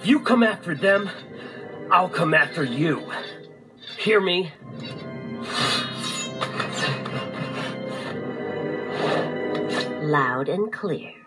If you come after them, I'll come after you. Hear me? Loud and clear.